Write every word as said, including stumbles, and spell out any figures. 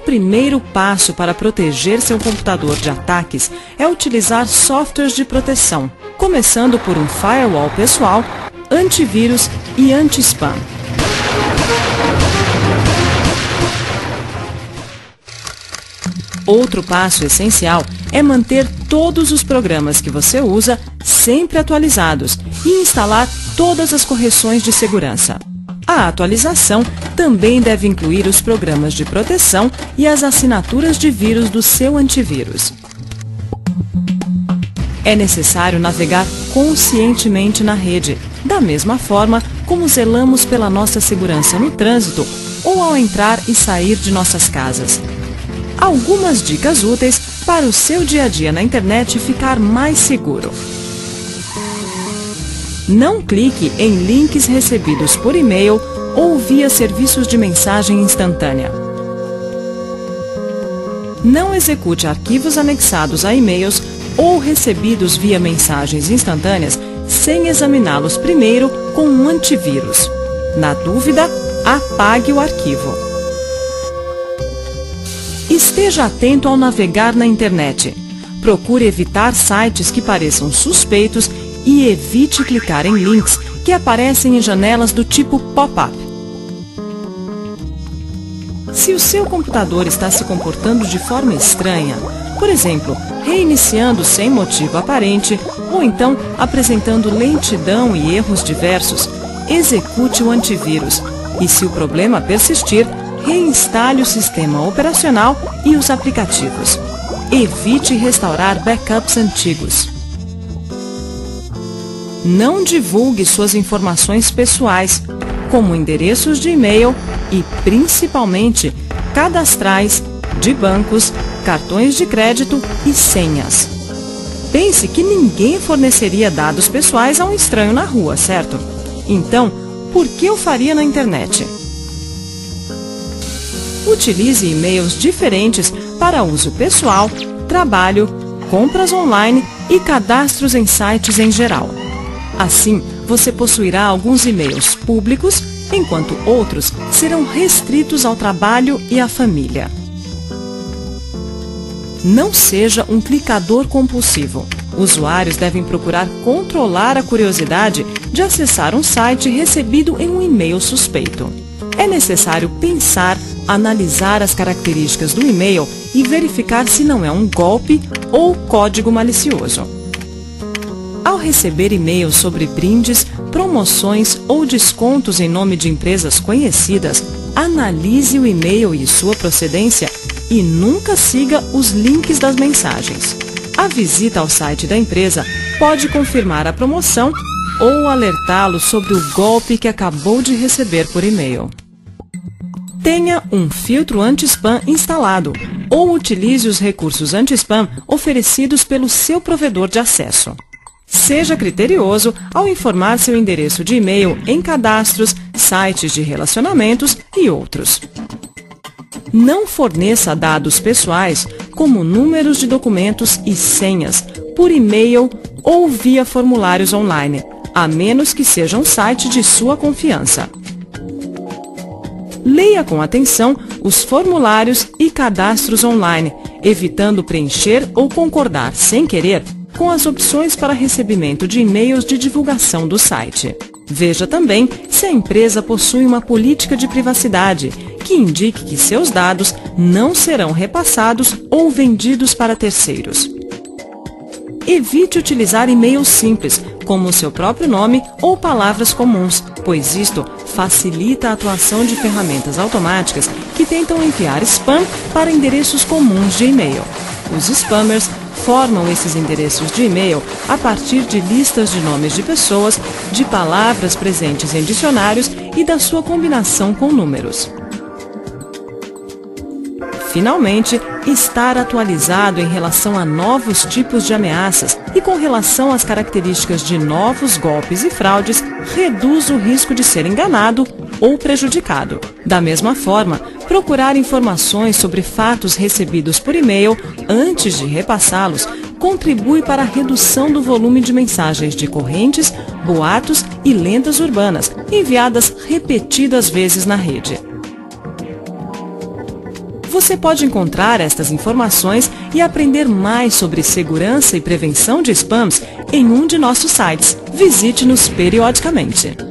primeiro passo para proteger seu computador de ataques é utilizar softwares de proteção, começando por um firewall pessoal, antivírus e anti-spam. Outro passo essencial é manter todos os programas que você usa sempre atualizados e instalar todas as correções de segurança. A atualização também deve incluir os programas de proteção e as assinaturas de vírus do seu antivírus. É necessário navegar conscientemente na rede, da mesma forma como zelamos pela nossa segurança no trânsito ou ao entrar e sair de nossas casas. Algumas dicas úteis para o seu dia a dia na internet ficar mais seguro. Não clique em links recebidos por e-mail ou via serviços de mensagem instantânea. Não execute arquivos anexados a e-mails ou recebidos via mensagens instantâneas sem examiná-los primeiro com um antivírus. Na dúvida, apague o arquivo. Esteja atento ao navegar na internet. Procure evitar sites que pareçam suspeitos e evite clicar em links que aparecem em janelas do tipo pop-up. Se o seu computador está se comportando de forma estranha, por exemplo, reiniciando sem motivo aparente ou então apresentando lentidão e erros diversos, execute o antivírus e, se o problema persistir, reinstale o sistema operacional e os aplicativos. Evite restaurar backups antigos. Não divulgue suas informações pessoais, como endereços de e-mail e, principalmente, cadastrais, de bancos, cartões de crédito e senhas. Pense que ninguém forneceria dados pessoais a um estranho na rua, certo? Então, por que eu faria na internet? Utilize e-mails diferentes para uso pessoal, trabalho, compras online e cadastros em sites em geral. Assim, você possuirá alguns e-mails públicos, enquanto outros serão restritos ao trabalho e à família. Não seja um clicador compulsivo. Usuários devem procurar controlar a curiosidade de acessar um site recebido em um e-mail suspeito. É necessário pensar, analisar as características do e-mail e verificar se não é um golpe ou código malicioso. Ao receber e-mails sobre brindes, promoções ou descontos em nome de empresas conhecidas, analise o e-mail e sua procedência e nunca siga os links das mensagens. A visita ao site da empresa pode confirmar a promoção ou alertá-lo sobre o golpe que acabou de receber por e-mail. Tenha um filtro anti-spam instalado ou utilize os recursos anti-spam oferecidos pelo seu provedor de acesso. Seja criterioso ao informar seu endereço de e-mail em cadastros, sites de relacionamentos e outros. Não forneça dados pessoais, como números de documentos e senhas, por e-mail ou via formulários online, a menos que seja um site de sua confiança. Leia com atenção os formulários e cadastros online, evitando preencher ou concordar sem querer com as opções para recebimento de e-mails de divulgação do site. Veja também se a empresa possui uma política de privacidade que indique que seus dados não serão repassados ou vendidos para terceiros. Evite utilizar e-mails simples, como o seu próprio nome ou palavras comuns, pois isto facilita a atuação de ferramentas automáticas que tentam enviar spam para endereços comuns de e-mail. Os spammers formam esses endereços de e-mail a partir de listas de nomes de pessoas, de palavras presentes em dicionários e da sua combinação com números. Finalmente, estar atualizado em relação a novos tipos de ameaças e com relação às características de novos golpes e fraudes reduz o risco de ser enganado ou prejudicado. Da mesma forma, procurar informações sobre fatos recebidos por e-mail antes de repassá-los contribui para a redução do volume de mensagens de correntes, boatos e lendas urbanas enviadas repetidas vezes na rede. Você pode encontrar estas informações e aprender mais sobre segurança e prevenção de spams em um de nossos sites. Visite-nos periodicamente.